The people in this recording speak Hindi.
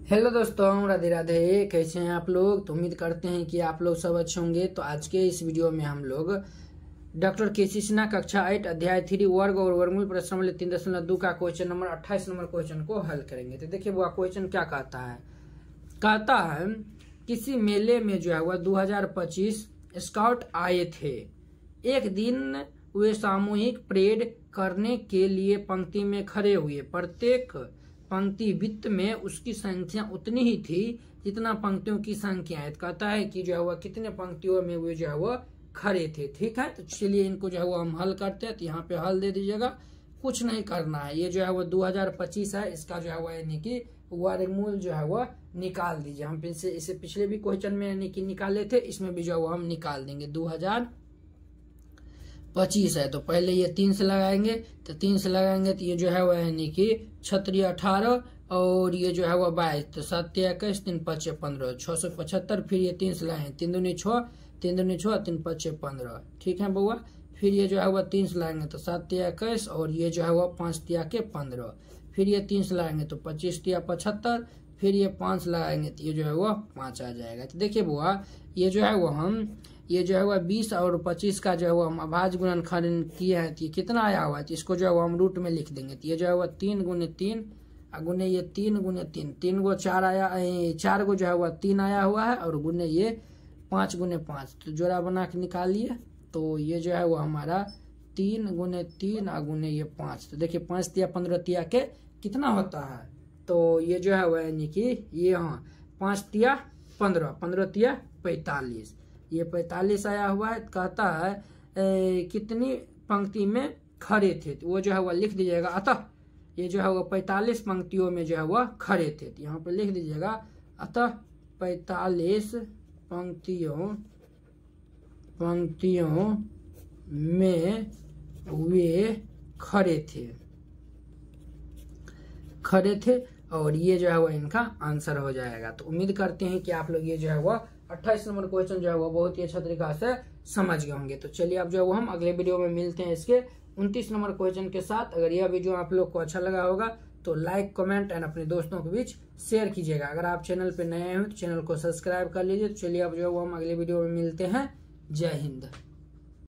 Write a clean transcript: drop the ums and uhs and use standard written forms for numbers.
हेलो दोस्तों, राधे राधे। कैसे हैं आप लोग? तो उम्मीद करते हैं कि आप लोग सब अच्छे होंगे। तो आज के इस वीडियो में हम लोग डॉक्टर केसी सिन्हा कक्षा 8 अध्याय 3 वर्ग और वर्गमूल प्रश्नावली 3.2 का क्वेश्चन नंबर 28 नंबर क्वेश्चन को हल करेंगे। तो देखिए वो क्वेश्चन क्या कहता है किसी मेले में जो है वह 2025 स्काउट आए थे। एक दिन वे सामूहिक परेड करने के लिए पंक्ति में खड़े हुए। प्रत्येक पंक्ति वृत्त में उसकी संख्या उतनी ही थी जितना पंक्तियों की संख्या है। कहता है कि जो है वह कितने पंक्तियों में वे जो है वह खड़े थे। ठीक है, तो चलिए इनको जो है वो हम हल करते हैं। तो यहाँ पे हल दे दीजिएगा, कुछ नहीं करना है। ये जो है वो 2025 है, इसका जो है वह यानी कि वर्गमूल जो है वह निकाल दीजिए। हम इसे पिछले भी क्वेश्चन में यानी कि निकाले थे, इसमें भी जो है वो हम निकाल देंगे। 2025 है तो पहले ये 3 से लगाएंगे, तो 3 से लगाएंगे तो ये जो है वह यानी कि 6 18 और ये जो है वह 22, तो 7 21 3 5 15 675। फिर ये 3 से लगाएंगे, 3 दूनी 6 3 दूनी 6 3 5 15। ठीक है बउआ। फिर ये जो है वह 3 से लगाएंगे तो 7 21 और ये जो है वह 5 के 15। फिर ये 3 से लगाएंगे तो 25 75। फिर ये 5 लगाएंगे तो ये जो है वह 5 आ जाएगा। तो देखिए बुआ, ये जो है वो ये जो है वह 20 और 25 का जो है वो हम अभाज्य गुणनखंड किए हैं। तो ये कितना आया हुआ है, तो इसको जो है वो हम रूट में लिख देंगे। तो ये जो है वह 3 गुने 3 गुने ये 3 गुने 3, 3 गो 4 आया, 4 गो जो है वह 3 आया हुआ है और गुने ये 5 गुने 5। तो जोड़ा बना के निकालिए। तो ये जो है वो हमारा 3 गुने 3 गुने ये 5। तो देखिए 5 तिया 15 तिया के कितना होता है, तो ये जो है वह यानी कि ये 5 तिया 15 15 तिया 45, ये 45 आया हुआ है। कहता है कितनी पंक्ति में खड़े थे, तो वो जो है वह लिख दीजिएगा। अतः ये जो है वह 45 पंक्तियों में जो है वह खड़े थे। तो यहाँ पर लिख दीजिएगा अतः 45 पंक्तियों में वे खड़े थे और ये जो है वह इनका आंसर हो जाएगा। तो उम्मीद करते हैं कि आप लोग ये जो है वह 28 नंबर क्वेश्चन जो है वो बहुत ही अच्छा तरीका से समझ गए होंगे। तो चलिए अब जो है वो हम अगले वीडियो में मिलते हैं इसके 29 नंबर क्वेश्चन के साथ। अगर यह वीडियो आप लोग को अच्छा लगा होगा तो लाइक कमेंट एंड अपने दोस्तों के बीच शेयर कीजिएगा। अगर आप चैनल पे नए हैं तो चैनल को सब्सक्राइब कर लीजिए। तो चलिए अब जो है वो हम अगले वीडियो में मिलते हैं। जय हिंद।